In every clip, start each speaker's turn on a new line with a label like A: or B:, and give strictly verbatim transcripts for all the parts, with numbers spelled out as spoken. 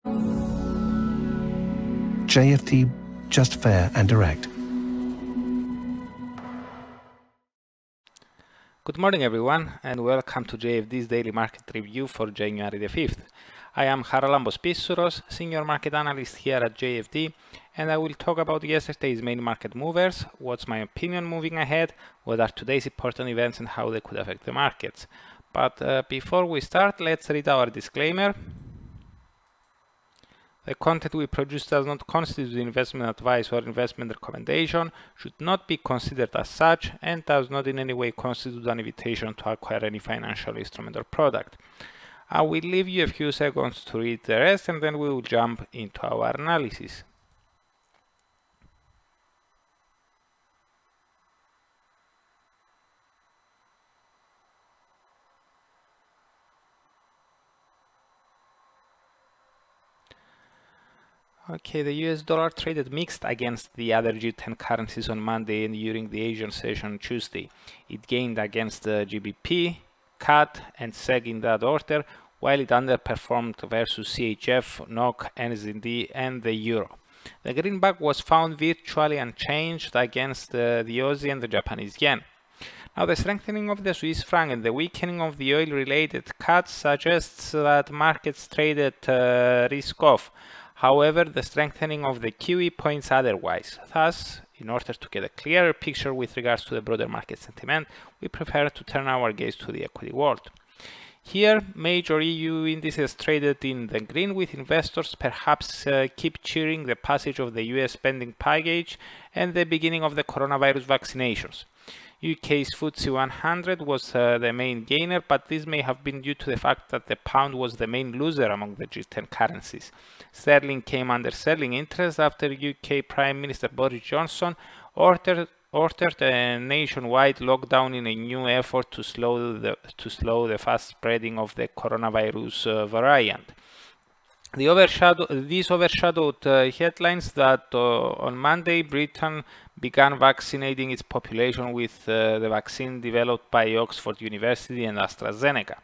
A: J F D, just fair and direct.
B: Good morning everyone and welcome to J F D's daily market review for January the fifth. I am Charalambos Pissouros, senior market analyst here at J F D, and I will talk about yesterday's main market movers, what's my opinion moving ahead, what are today's important events and how they could affect the markets. But uh, before we start, let's read our disclaimer. The content we produce does not constitute investment advice or investment recommendation, should not be considered as such, and does not in any way constitute an invitation to acquire any financial instrument or product. I will leave you a few seconds to read the rest and then we will jump into our analysis. Okay, the U S dollar traded mixed against the other G ten currencies on Monday and during the Asian session on Tuesday. It gained against the G B P, C A D and S E G in that order, while it underperformed versus C H F, N O K, N Z D and the Euro. The greenback was found virtually unchanged against uh, the Aussie and the Japanese yen. Now, the strengthening of the Swiss franc and the weakening of the oil-related cuts suggests that markets traded uh, risk-off. However, the strengthening of the Q E points otherwise. Thus, in order to get a clearer picture with regards to the broader market sentiment, we prefer to turn our gaze to the equity world. Here, major E U indices traded in the green, with investors perhaps uh, keep cheering the passage of the U S spending package and the beginning of the coronavirus vaccinations. U K's F T S E one hundred was uh, the main gainer, but this may have been due to the fact that the pound was the main loser among the G ten currencies. Sterling came under selling interest after U K Prime Minister Boris Johnson ordered, ordered a nationwide lockdown in a new effort to slow the, to slow the fast spreading of the coronavirus uh, variant. The overshadow, these overshadowed uh, headlines that uh, on Monday Britain began vaccinating its population with uh, the vaccine developed by Oxford University and AstraZeneca.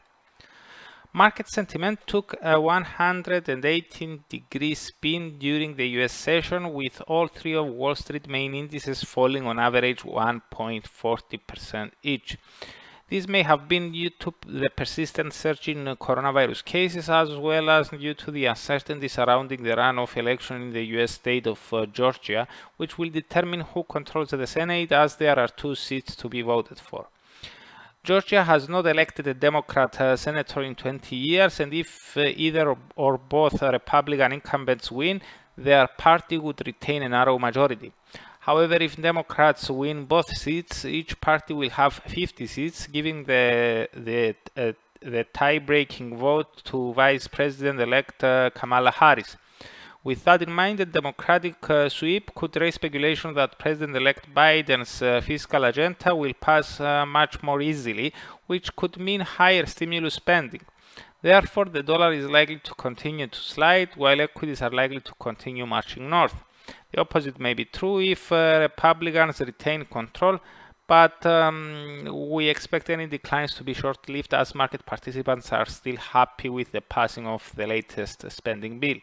B: Market sentiment took a one hundred eighteen degree spin during the U S session, with all three of Wall Street main indices falling on average one point four zero percent each. This may have been due to the persistent surge in coronavirus cases, as well as due to the uncertainty surrounding the runoff election in the U S state of uh, Georgia, which will determine who controls the Senate, as there are two seats to be voted for. Georgia has not elected a Democrat uh, senator in twenty years, and if uh, either or both uh, Republican incumbents win, their party would retain a narrow majority. However, if Democrats win both seats, each party will have fifty seats, giving the, the, uh, the tie-breaking vote to Vice President-elect uh, Kamala Harris. With that in mind, the Democratic uh, sweep could raise speculation that President-elect Biden's uh, fiscal agenda will pass uh, much more easily, which could mean higher stimulus spending. Therefore, the dollar is likely to continue to slide, while equities are likely to continue marching north. The opposite may be true if uh, Republicans retain control, but um, we expect any declines to be short-lived, as market participants are still happy with the passing of the latest spending bill.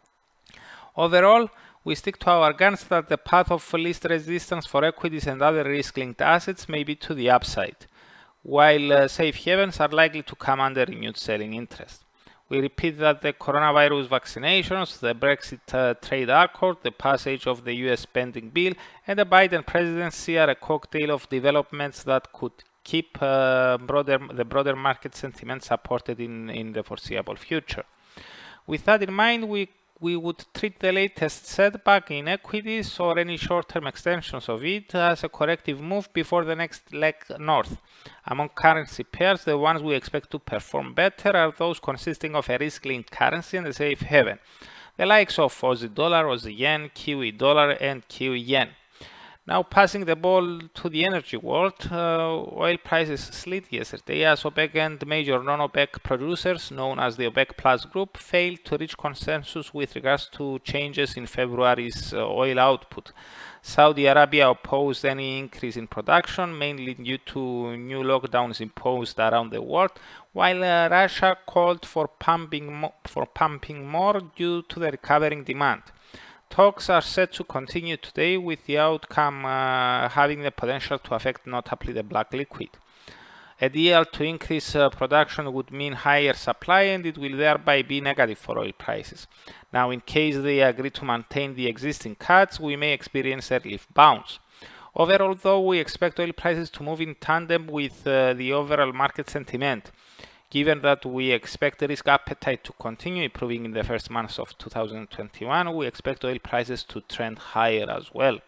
B: Overall, we stick to our guns that the path of least resistance for equities and other risk-linked assets may be to the upside, while uh, safe havens are likely to come under renewed selling interest. We repeat that the coronavirus vaccinations, the Brexit uh, trade accord, the passage of the U S spending bill, and the Biden presidency are a cocktail of developments that could keep uh, broader, the broader market sentiment supported in, in the foreseeable future. With that in mind, we we would treat the latest setback in equities or any short-term extensions of it as a corrective move before the next leg north. Among currency pairs, the ones we expect to perform better are those consisting of a risk-linked currency and a safe haven, the likes of Aussie dollar, Aussie yen, Kiwi dollar and Kiwi yen. Now passing the ball to the energy world, uh, oil prices slid yesterday as OPEC and major non-OPEC producers, known as the OPEC Plus group, failed to reach consensus with regards to changes in February's uh, oil output. Saudi Arabia opposed any increase in production, mainly due to new lockdowns imposed around the world, while uh, Russia called for pumping, mo for pumping more due to the recovering demand. Talks are set to continue today, with the outcome uh, having the potential to affect notably the black liquid. A deal to increase uh, production would mean higher supply, and it will thereby be negative for oil prices. Now, in case they agree to maintain the existing cuts, we may experience a relief bounce. Overall, though, we expect oil prices to move in tandem with uh, the overall market sentiment. Given that we expect the risk appetite to continue improving in the first months of two thousand twenty-one, we expect oil prices to trend higher as well.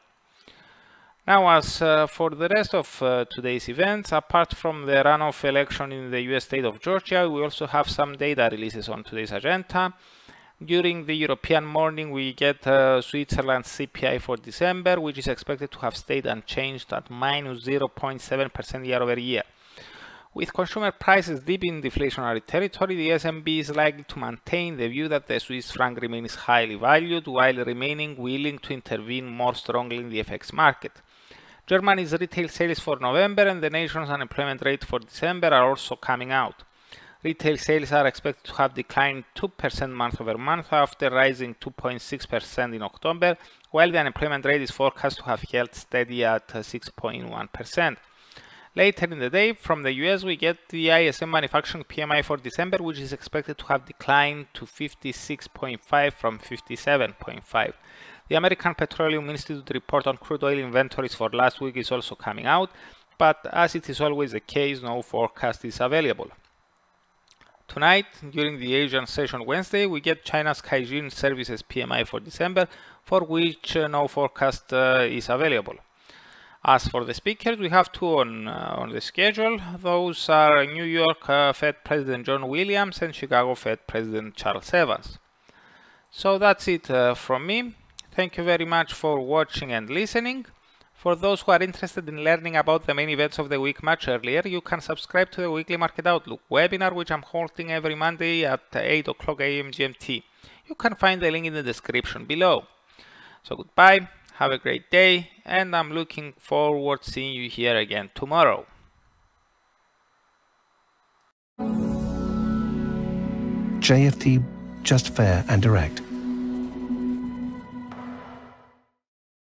B: Now, as uh, for the rest of uh, today's events, apart from the runoff election in the U S state of Georgia, we also have some data releases on today's agenda. During the European morning, we get uh, Switzerland's C P I for December, which is expected to have stayed unchanged at minus zero point seven percent year over year. With consumer prices deep in deflationary territory, the S N B is likely to maintain the view that the Swiss franc remains highly valued, while remaining willing to intervene more strongly in the F X market. Germany's retail sales for November and the nation's unemployment rate for December are also coming out. Retail sales are expected to have declined two percent month over month after rising two point six percent in October, while the unemployment rate is forecast to have held steady at six point one percent. Later in the day, from the U S, we get the I S M manufacturing P M I for December, which is expected to have declined to fifty-six point five from fifty-seven point five. The American Petroleum Institute report on crude oil inventories for last week is also coming out, but as it is always the case, no forecast is available. Tonight, during the Asian session Wednesday, we get China's Caixin Services P M I for December, for which uh, no forecast uh, is available. As for the speakers, we have two on, uh, on the schedule. Those are New York uh, Fed President John Williams and Chicago Fed President Charles Evans. So that's it uh, from me. Thank you very much for watching and listening. For those who are interested in learning about the main events of the week much earlier, you can subscribe to the Weekly Market Outlook webinar, which I'm holding every Monday at eight o'clock A M G M T. You can find the link in the description below. So goodbye. Have a great day, and I'm looking forward to seeing you here again tomorrow.
A: J F T, just fair and direct.